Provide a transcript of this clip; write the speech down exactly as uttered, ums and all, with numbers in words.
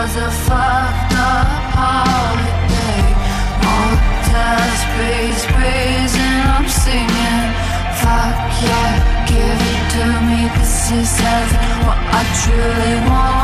was a fucked up holiday. Motels, breeze, breeze, and I'm singing. Fuck yeah, give it to me. This is what I truly want.